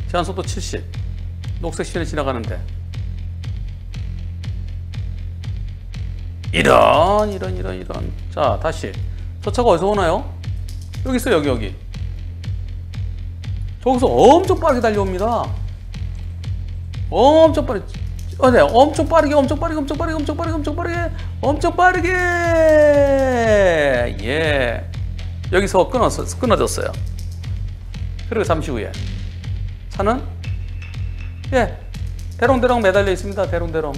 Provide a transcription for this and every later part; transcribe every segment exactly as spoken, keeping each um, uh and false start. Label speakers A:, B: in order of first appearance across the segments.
A: 제한속도 칠십. 녹색 시내 지나가는데. 이런 이런 이런 이런. 자, 다시. 저 차가 어디서 오나요? 여기 있어요. 여기 여기. 저기서 엄청 빠르게 달려옵니다. 엄청 빠르게. 어, 네. 엄청 빠르게 엄청 빠르게 엄청 빠르게 엄청 빠르게 엄청 빠르게 엄청 빠르게. 예. 여기서 끊었어, 끊어졌어요. 그리고 잠시 후에 차는 예 대롱대롱 매달려 있습니다. 대롱대롱.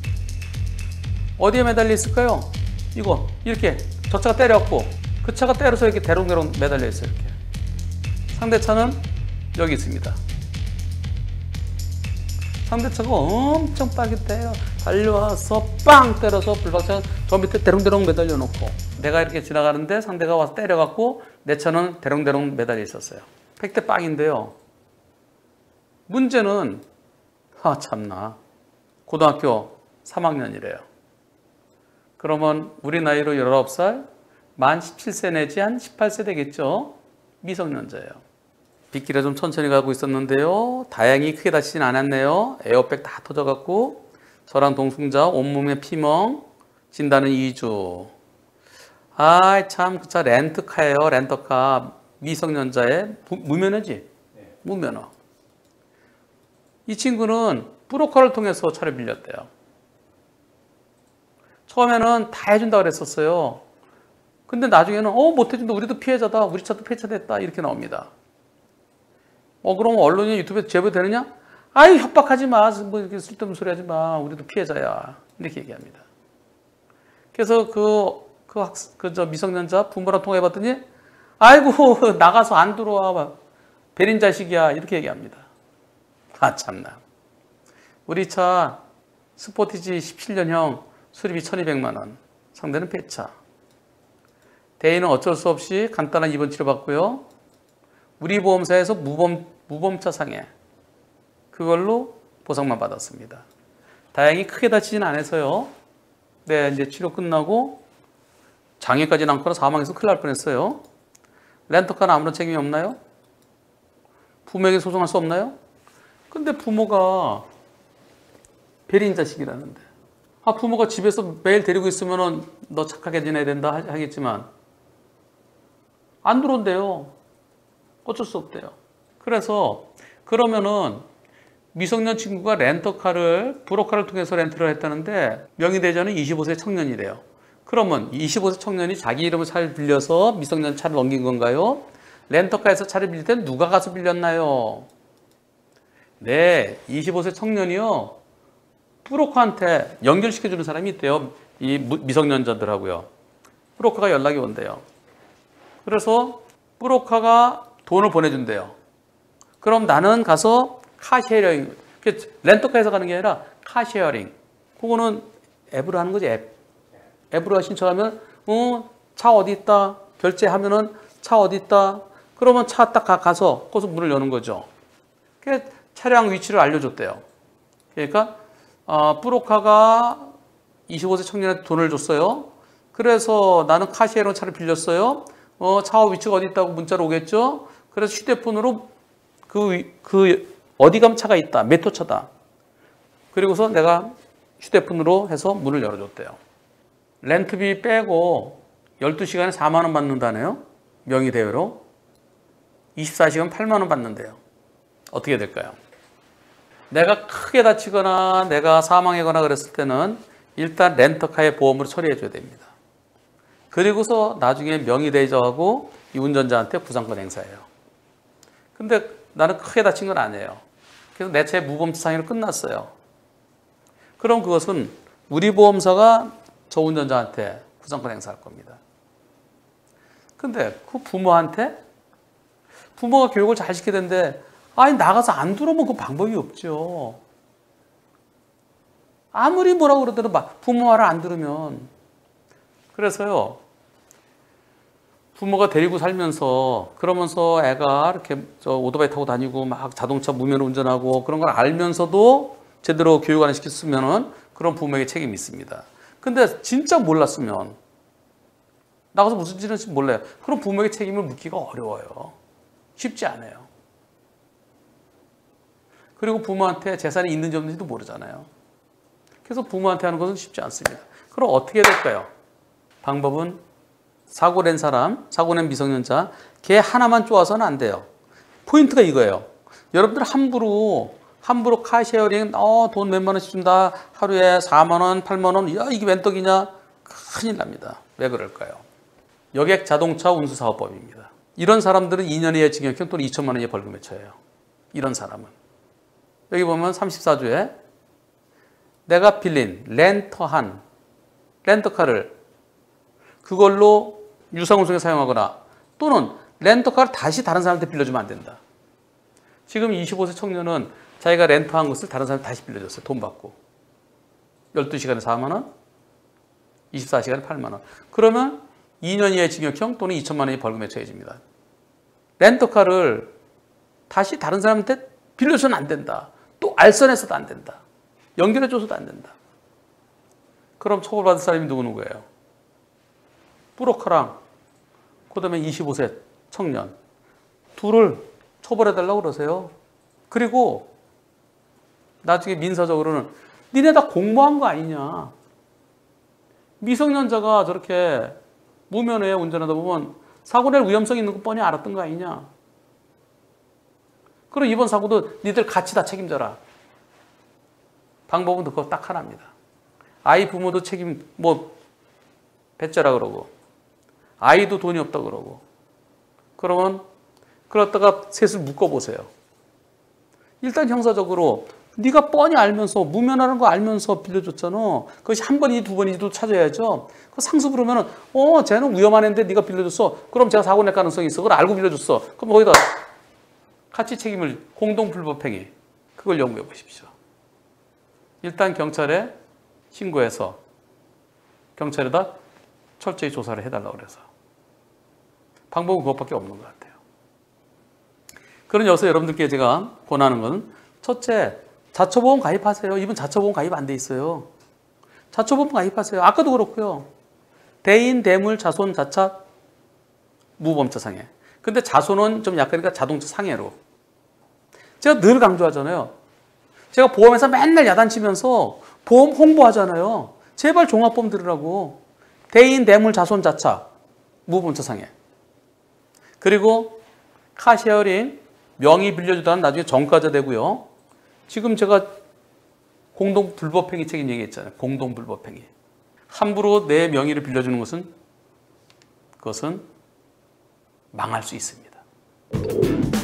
A: 어디에 매달려 있을까요? 이거 이렇게 저 차가 때려갖고 그 차가 때려서 이렇게 대롱대롱 매달려 있어요. 이렇게. 상대 차는 여기 있습니다. 상대 차가 엄청 빠르게 때려 달려와서 빵 때려서 불박차는 저 밑에 대롱대롱 매달려 놓고 내가 이렇게 지나가는데 상대가 와서 때려갖고 내 차는 대롱대롱 매달려 있었어요. 백 대 빵인데요. 문제는 아 참나 고등학교 삼 학년이래요. 그러면 우리 나이로 열아홉 살 만 십칠 세 내지 한 십팔 세 되겠죠. 미성년자예요. 빗길에 좀 천천히 가고 있었는데요. 다행히 크게 다치진 않았네요. 에어백 다 터져갖고 저랑 동승자 온몸에 피멍 진단은 이 주. 아 참 그 차 렌트카예요. 렌터카. 미성년자의 무면허지? 네. 무면허. 이 친구는 브로커를 통해서 차를 빌렸대요. 처음에는 다 해준다고 그랬었어요. 근데 나중에는 어 못해준다. 우리도 피해자다. 우리 차도 폐차됐다. 이렇게 나옵니다. 어 그럼 언론이 유튜브에 제보되느냐? 아이 협박하지 마. 뭐 이렇게 쓸데없는 소리 하지 마. 우리도 피해자야. 이렇게 얘기합니다. 그래서 그 그 학 그 저 미성년자 부모랑 통화해봤더니 아이고 나가서 안 들어와. 베린 자식이야. 이렇게 얘기합니다. 아 참나. 우리 차 스포티지 십칠 년형 수리비 천이백만 원. 상대는 폐차. 대인은 어쩔 수 없이 간단한 입원 치료 받고요. 우리 보험사에서 무범, 무범차 상해. 그걸로 보상만 받았습니다. 다행히 크게 다치진 않아서요. 네, 이제 치료 끝나고 장애까지 남거나 사망해서 큰일 날 뻔했어요. 렌터카는 아무런 책임이 없나요? 부모에게 소송할 수 없나요? 근데 부모가 베린 자식이라는데. 아, 부모가 집에서 매일 데리고 있으면은 너 착하게 지내야 된다 하겠지만 안 들어온대요. 어쩔 수 없대요. 그래서 그러면은 미성년 친구가 렌터카를 브로커를 통해서 렌트를 했다는데 명의대자는 이십오 세 청년이래요. 그러면 이십오 세 청년이 자기 이름으로 차를 빌려서 미성년 차를 넘긴 건가요? 렌터카에서 차를 빌릴 때 누가 가서 빌렸나요? 네, 이십오 세 청년이요. 브로커한테 연결시켜주는 사람이 있대요. 이 미성년자들하고요. 브로커가 연락이 온대요. 그래서 브로커가 돈을 보내준대요. 그럼 나는 가서 카쉐어링, 렌터카에서 가는 게 아니라 카쉐어링. 그거는 앱으로 하는 거지, 앱. 앱으로 신청하면 어, 차 어디 있다. 결제하면은 차 어디 있다. 그러면 차 딱 가서 거기서 문을 여는 거죠. 그래서 차량 위치를 알려줬대요. 그러니까 어, 브로커가 이십오 세 청년한테 돈을 줬어요. 그래서 나는 카시에로 차를 빌렸어요. 어, 차 위치가 어디 있다고 문자로 오겠죠. 그래서 휴대폰으로 그, 그 어디 가면 차가 있다. 몇 호 차다. 그리고서 내가 휴대폰으로 해서 문을 열어줬대요. 렌트비 빼고 열두 시간에 사만 원 받는다네요. 명의대여로. 이십사 시간 팔만 원 받는데요. 어떻게 될까요? 내가 크게 다치거나 내가 사망하거나 그랬을 때는 일단 렌터카의 보험으로 처리해 줘야 됩니다. 그리고서 나중에 명의대여자하고 이 운전자한테 구상권 행사해요. 근데 나는 크게 다친 건 아니에요. 그래서 내 차의 무범차 상해로 끝났어요. 그럼 그것은 우리 보험사가 저 운전자한테 구상권 행사할 겁니다. 근데 그 부모한테 부모가 교육을 잘 시켜야 되는데 아니 나가서 안 들어오면 그 방법이 없죠. 아무리 뭐라고 그러더라도 막 부모 말을 안 들으면. 그래서요. 부모가 데리고 살면서 그러면서 애가 이렇게 저 오토바이 타고 다니고 막 자동차 무면 운전하고 그런 걸 알면서도 제대로 교육 안 시켰으면은 그런 부모에게 책임이 있습니다. 근데 진짜 몰랐으면 나가서 무슨 짓을 할지 몰라요. 그럼 부모에게 책임을 묻기가 어려워요. 쉽지 않아요. 그리고 부모한테 재산이 있는지 없는지도 모르잖아요. 그래서 부모한테 하는 것은 쉽지 않습니다. 그럼 어떻게 될까요? 방법은 사고 낸 사람, 사고 낸 미성년자, 걔 하나만 쪼아서는 안 돼요. 포인트가 이거예요. 여러분들 함부로 함부로 카쉐어링 어, 돈 몇만 원씩 준다. 하루에 사만 원, 팔만 원. 야, 이게 웬 떡이냐? 큰일 납니다. 왜 그럴까요? 여객 자동차 운수 사업법입니다. 이런 사람들은 이 년 이하의 징역형 또는 이천만 원 이하의 벌금에 처해요. 이런 사람은. 여기 보면 삼십사 조에 내가 빌린 렌터한 렌터카를 그걸로 유상운송에 사용하거나 또는 렌터카를 다시 다른 사람한테 빌려주면 안 된다. 지금 이십오 세 청년은 자기가 렌터한 것을 다른 사람한테 다시 빌려줬어요. 돈 받고. 열두 시간에 사만 원, 이십사 시간에 팔만 원. 그러면 이 년 이하의 징역형 또는 이천만 원의 벌금에 처해집니다. 렌터카를 다시 다른 사람한테 빌려줘서는 안 된다. 또 알선해서도 안 된다. 연결해줘서도 안 된다. 그럼 처벌받을 사람이 누구 누구예요? 브로커랑 그다음에 이십오 세 청년 둘을 처벌해달라고 그러세요. 그리고 나중에 민사적으로는 니네 다 공모한 거 아니냐. 미성년자가 저렇게 무면허에 운전하다 보면 사고 낼 위험성이 있는 거 뻔히 알았던 거 아니냐. 그럼 이번 사고도 니들 같이 다 책임져라. 방법은 그거 딱 하나입니다. 아이 부모도 책임 뭐 배째라 그러고 아이도 돈이 없다 그러고 그러면 그러다가 셋을 묶어보세요. 일단 형사적으로 네가 뻔히 알면서 무면허라는 거 알면서 빌려줬잖아. 그것이 한 번이지 두 번이지도 찾아야죠. 그 상습 부르면은 어 쟤는 위험한 애인데 네가 빌려줬어. 그럼 제가 사고 낼 가능성이 있어. 그걸 알고 빌려줬어. 그럼 거기다 같이 책임을 공동불법행위 그걸 연구해 보십시오. 일단 경찰에 신고해서 경찰에다 철저히 조사를 해달라고 그래서 방법은 그것밖에 없는 것 같아요. 그런 여기서 여러분들께 제가 권하는 건 첫째, 자처보험 가입하세요. 이분 자처보험 가입 안 돼 있어요. 자처보험 가입하세요. 아까도 그렇고요. 대인, 대물, 자손, 자차, 무범차 상해. 근데 자손은 좀 약하니까 자동차 상해로. 제가 늘 강조하잖아요. 제가 보험회사 맨날 야단치면서 보험 홍보하잖아요. 제발 종합보험 들으라고. 대인, 대물, 자손, 자차, 무범차 상해. 그리고 카쉐어링, 명의 빌려주다는 나중에 전과자 되고요. 지금 제가 공동불법행위 책임 얘기했잖아요. 공동불법행위. 함부로 내 명의를 빌려주는 것은 그것은 망할 수 있습니다.